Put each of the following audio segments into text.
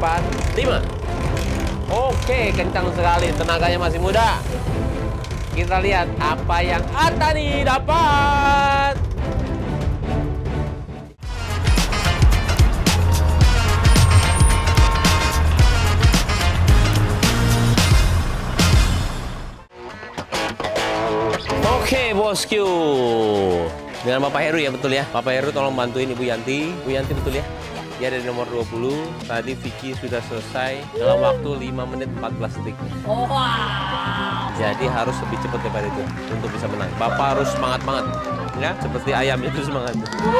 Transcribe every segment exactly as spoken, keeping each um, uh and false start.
empat, lima. Oke, kencang sekali. Tenaganya masih muda. Kita lihat apa yang Atani dapat. Oke, bosku. Dengan Bapak Heru ya, betul ya? Bapak Heru tolong bantuin Ibu Yanti. Ibu Yanti betul ya? Dia ada di nomor dua puluh. Tadi Vicky sudah selesai dalam waktu lima menit empat belas detik. Oh, wow. Jadi harus lebih cepat daripada itu untuk bisa menang. Bapak harus semangat banget. Ya, seperti ayam itu semangat.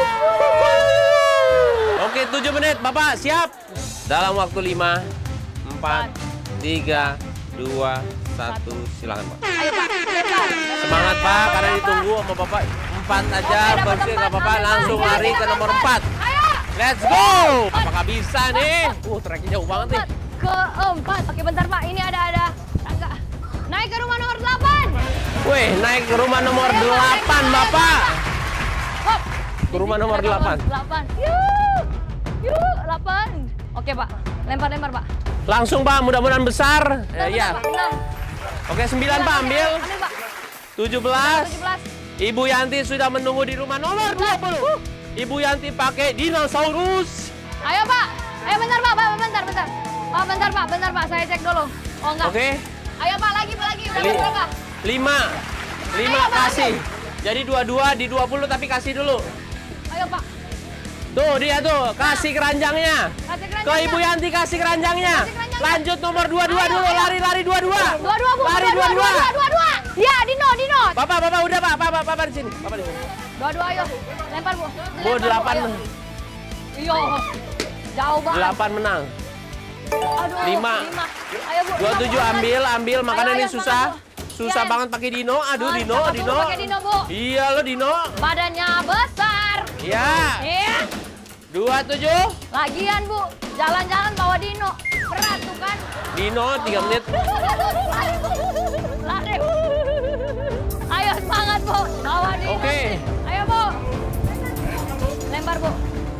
Oke, tujuh menit. Bapak siap? Dalam waktu lima, empat, tiga, dua, satu. Silakan, Pak. Ayo, Pak. Semangat, Pak, karena ditunggu sama Bapak. Empat aja, bersih nggak apa-apa. Langsung lari ke nomor empat. Let's go! Apakah bisa nih? Uh, tracknya jauh banget nih. Keempat. Oke, bentar, Pak. Ini ada ada. Rangga. Naik ke rumah nomor delapan. Wih, naik ke rumah nomor delapan, Bapak. Hop. Ke rumah nomor delapan. delapan. Yuk. Yuk, delapan. Oke, Pak. Lempar-lempar, Pak. Langsung, Pak. Mudah-mudahan besar. Bentar, Eh, ya. bentar, Pak. Bentar. Oke, sembilan, Pak. Ambil. Ambil, Pak. tujuh belas. tujuh belas. Ibu Yanti sudah menunggu di rumah nomor dua puluh. Ibu Yanti pakai dinosaurus. Ayo, Pak. Ayo, bentar, Pak. Pak, bentar, bentar. Pak, bentar, Pak. Bentar, Pak. Saya cek dulu. Oh, enggak. Oke. Ayo, Pak. Lagi, Pak. Lagi. Udah Li- berapa? Lima. Lima Ayo, Pak, kasih. Jadi dua-dua di dua puluh tapi kasih dulu. Ayo, Pak. Tuh dia tuh, kasih keranjangnya. Kasih Ke keranjangnya. Ibu Yanti kasih keranjangnya. Kasih keranjangnya. Lanjut nomor dua dua Ayo, dulu, ayo. lari lari dua dua. Dua, dua, Bu. Lari Dua, dua dua, dua. dua, dua, dua. Ya, Dino, Dino. Bapak, bapak udah pak, bapak, bapak di sini, bapak di sini. Dua, dua, ayo. Lempar, Bu. Bu Lempar, delapan, ayo. Iyo. Jauh banget. delapan menang. Aduh, lima. lima. Ayo, Bu. Dua lima, tujuh Bu. ambil, ambil. Makanan Ayo, ini ayo, susah, semangat, Bu. susah Iya. banget pakai Dino. Aduh, Ah, Dino, siapa Dino. suruh pakai Dino, Bu. Iya lo Dino. Badannya besar. Iya. Iya. Dua tujuh. Lagian, Bu. Jalan-jalan bawa Dino. Berat tuh kan. Dino tiga menit. Lari, Bu. Lari. Ayo semangat, Bu. Bawa Dino. Oke. Ayo, Bu. Lempar, Bu.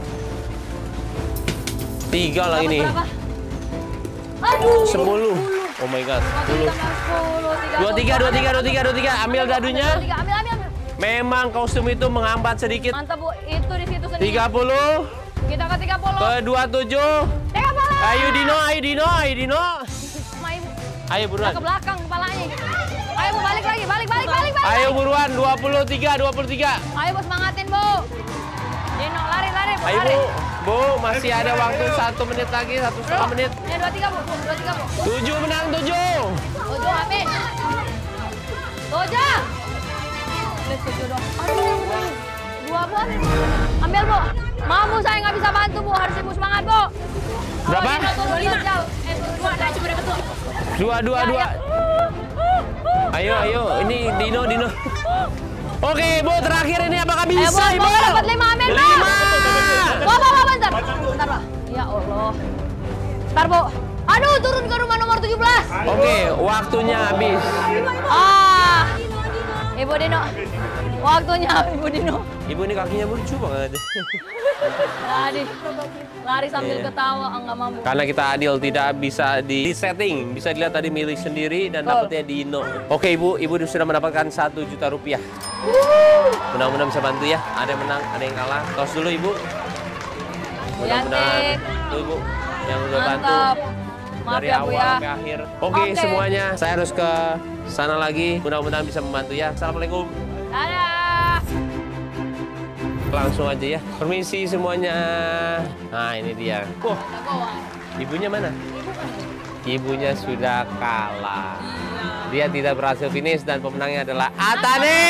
Tiga lah Dapat ini. berapa? Aduh. Sepuluh. Oh my god. Sepuluh. Dua tiga, dua tiga, dua tiga, dua tiga. Ambil gadunya. Ambil, ambil, ambil. Memang kostum itu menghambat sedikit. Mantap, Bu. Itu di situ sendiri. Tiga puluh. Kita ke tiga puluh. Ke dua tujuh. tiga puluh. Ayo Dino, ayo Dino, ayo Dino. Sama Ibu. Ayo Udah buruan. ke belakang kepalanya. Ayo, Bu. Balik lagi. Balik, balik, balik, balik. Ayo buruan. Dua puluh tiga, dua puluh tiga. Ayo, Bu. Semangatin, Bu. Dino, lari, lari, Bu. Ayo Lari. Bu. Bu, masih ada waktu satu menit lagi, satu setengah menit. Ini dua tiga, Bu. Dua tiga, Bu. Tujuh menang tujuh. Tujuh, amin. Tujuh. Please, tujuh dong. Aduh. Dua, Bu. Ambil, Bu. Mau, Bu. Saya nggak bisa bantu, Bu. Harus Ibu semangat, Bu. Berapa? Dino turun jauh. Eh, dua. Nah, coba dapat, Bu. Dua, dua, Ya, dua. ya. Ayo, ayo. Ini Dino, Dino. Oke, Bu. Terakhir ini apakah bisa, Ayo, Bu. Ibu? Bu, dapat lima, amin, Bu. Lima. Bu, Bu, Bu, bentar. Bentar, Pak. Ya Allah. Bentar, Bu. Aduh, turun ke rumah nomor tujuh belas. Oke, waktunya habis. Ah. Ibu Dino. Waktunya Ibu Dino. Ibu ini kakinya lucu banget. Lari. Lari sambil Iya. ketawa, enggak mampu. Karena kita adil, tidak bisa di setting. Bisa dilihat tadi milih sendiri dan Betul. dapetnya Dino. Oke Ibu, Ibu sudah mendapatkan satu juta rupiah. Mudah-mudahan bisa bantu ya. Ada yang menang, ada yang kalah. Tos dulu Ibu. Mudah-mudahan. Yanti. Tuh Ibu, yang udah bantu. Mantap. Maaf Dari ya, Bu awal ya. sampai akhir. Oke, Oke. semuanya. Saya harus ke sana lagi. Mudah-mudahan bisa membantu ya. Assalamualaikum. Dadah. Langsung aja ya. Permisi semuanya. Nah, ini dia. Wah, ibunya mana? Ibunya sudah kalah. Dia tidak berhasil finish dan pemenangnya adalah Atani.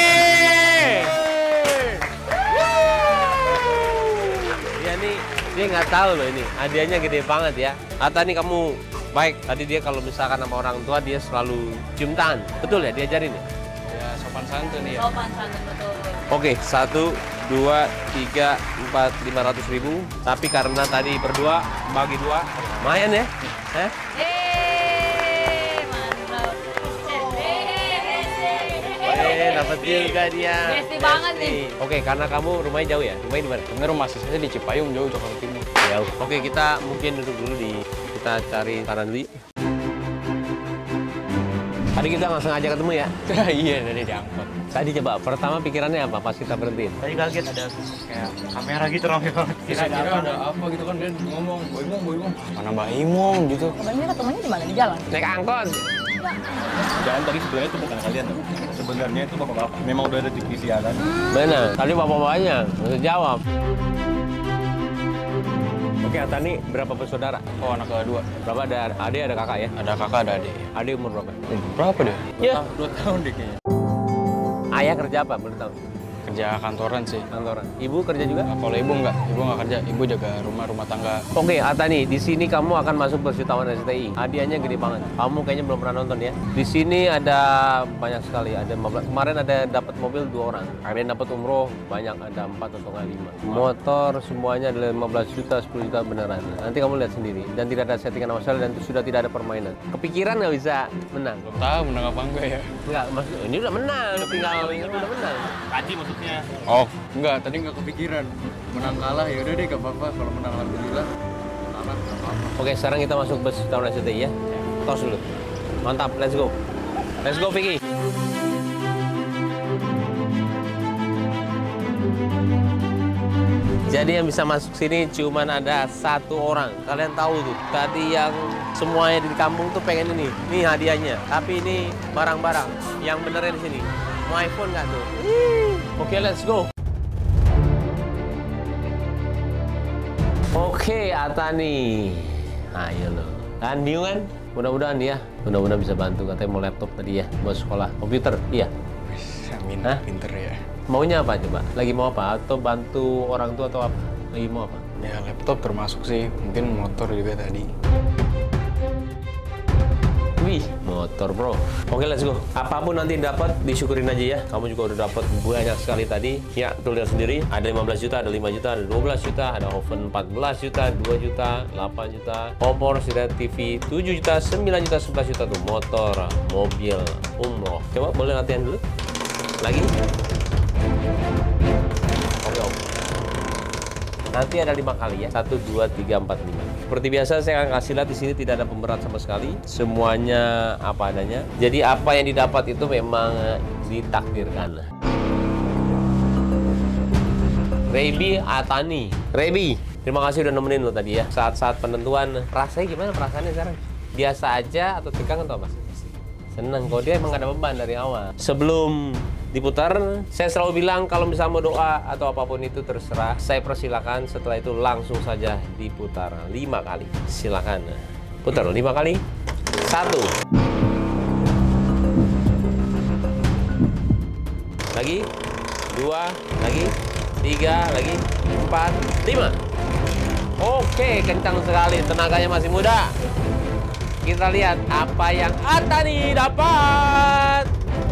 Dia nih, dia nggak tahu loh ini. Hadiahnya gede banget ya. Atani kamu baik. Tadi dia kalau misalkan sama orang tua dia selalu cium tangan. Betul ya diajarin ya? Ya, sopan santun ya. Sopan santun, betul. Oke, satu, dua, tiga, empat, lima ratus ribu. Tapi karena tadi berdua bagi dua, lumayan ya? Eh? Yeay, mantap. Eh, dapat juga dia. Besti banget nih. Oke, karena kamu rumahnya jauh ya? Rumahnya di mana? Sebenarnya rumah saya di Cipayung, jauh Jakarta Timur. Ya, jauh. Oke, kita mungkin duduk dulu di kita cari saran dulu. Tadi kita nggak sengaja ketemu ya? Iya, tadi diangkut. Tadi coba, pertama pikirannya apa pas kita berhenti? Tadi kaget ada kayak kamera gitu rame banget. Kira ada, ada apa gitu kan, dia ngomong, Boimong, Boimong. Mana Mbak Imong gitu. Sebenarnya ketemunya di mana? Di jalan? Naik angkot. Jangan tadi sebenarnya itu bukan kalian. Sebenarnya itu bapak-bapak. Memang udah ada di T V kan. Benar, tadi bapak-bapaknya nggak jawab. Oke, Atani berapa bersaudara? Oh, anak kedua. Berapa ada adik, ada kakak ya? Ada kakak, ada adik. Adik umur berapa? Eh, berapa dia? Ya. Ah, dua tahun deh kayaknya. Ayah kerja apa? Boleh tahu? Kerja kantoran sih. Kantoran. Ibu kerja juga? Nah, kalau ibu nggak, ibu nggak kerja. Ibu jaga rumah, rumah tangga. Oke, Atani, di sini kamu akan masuk Bersutawan S T I. Hadiahnya gede banget. Kamu kayaknya belum pernah nonton ya. Di sini ada banyak sekali. Ada lima belas. Kemarin ada dapat mobil dua orang. Ada yang dapat umroh banyak, ada empat atau nggak lima. Motor semuanya ada lima belas juta, sepuluh juta beneran. Nanti kamu lihat sendiri. Dan tidak ada settingan sama sekali dan sudah tidak ada permainan. Kepikiran nggak bisa menang? Belum tahu menang apa enggak ya. Enggak, maksud ini udah menang. Udah tinggal udah menang. Kaji maksudnya. Oh, enggak. Tadi nggak kepikiran. Menang kalah ya udah deh, nggak apa-apa. Kalau menang alhamdulillah. Kalah nggak apa-apa. Oke, sekarang kita masuk Bersutawan S T I ya. Tos dulu. Mantap, let's go. Let's go, Vicky. Jadi yang bisa masuk sini cuman ada satu orang. Kalian tahu tuh, tadi yang semuanya di kampung tuh pengen ini. Ini hadiahnya. Tapi ini barang-barang yang beneran di sini. Mau iPhone nggak tuh? Oke, let's go. Oke, Atani. Ayo lo. Kan new kan? Mudah-mudahan ya. Mudah-mudahan bisa bantu. Katanya mau laptop tadi ya. Mau sekolah. Komputer. Iya. Amin, Hah? pinter ya. Maunya apa coba? Lagi mau apa? Atau bantu orang tua atau apa? Lagi mau apa? Ya laptop termasuk sih. Mungkin motor juga tadi. Wih, motor bro. Oke, let's go. Apapun nanti dapat, disyukurin aja ya. Kamu juga udah dapat banyak sekali tadi. Ya, tuh lihat sendiri. Ada lima belas juta, ada lima juta, ada dua belas juta, ada oven empat belas juta, dua juta, delapan juta, kompor, sudah T V tujuh juta, sembilan juta, sebelas juta tuh. Motor, mobil, umroh. Coba boleh latihan dulu. Lagi. Oke, om. Nanti ada lima kali ya. Satu, dua, tiga, empat, lima. Seperti biasa saya akan kasih lihat di sini tidak ada pemberat sama sekali. Semuanya apa adanya. Jadi apa yang didapat itu memang ditakdirkan. Rebi Atani. Rebi, terima kasih udah nemenin lo tadi ya. Saat-saat penentuan. Rasanya gimana perasaannya sekarang? Biasa aja atau tegang atau apa? Seneng. Kalau dia emang ada beban dari awal. Sebelum diputar, saya selalu bilang kalau misalnya mau doa atau apapun itu terserah, saya persilakan. Setelah itu langsung saja diputar lima kali. Silakan putar lima kali. Satu, lagi, dua, lagi, tiga, lagi, empat, lima. Oke, kencang sekali, tenaganya masih muda. Kita lihat apa yang Atani dapat.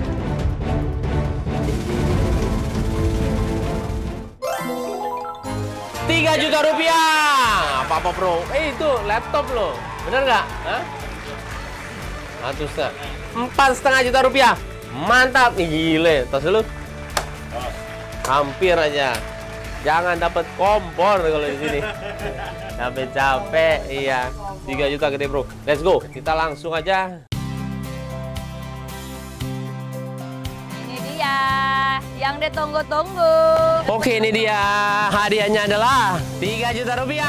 tiga juta rupiah. Apa-apa bro? Eh itu laptop loh. Bener nggak? Hah? Satu setengah. Empat setengah juta rupiah. Mantap nih, gile. Tos dulu. Hampir aja. Jangan dapat kompor kalau di sini. Capek-capek, iya. tiga juta gede bro. Let's go. Kita langsung aja. Ini dia yang ditunggu-tunggu. Oke, ini dia. Hadiahnya adalah tiga juta rupiah.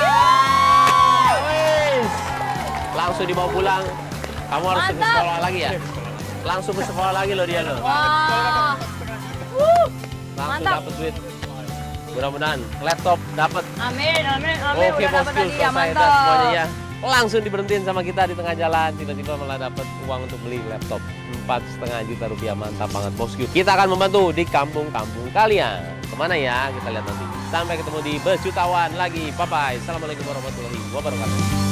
Wis. Langsung dibawa pulang. Kamu harus ke Mantap. sekolah lagi ya? Langsung ke sekolah lagi loh dia loh. Wah. Wuh. Langsung Mantap. dapat duit. Mudah-mudahan laptop dapat. Amin, amin, amin. Oke, Udah bosku, dapat lagi ya, selesai dah mantap. semuanya ya. Langsung diberhentiin sama kita di tengah jalan. Tiba-tiba malah dapat uang untuk beli laptop. Empat setengah juta rupiah, mantap banget bosku. Kita akan membantu di kampung-kampung kalian. Kemana ya? Kita lihat nanti. Sampai ketemu di Bersutawan lagi. Bye-bye. Assalamualaikum warahmatullahi wabarakatuh.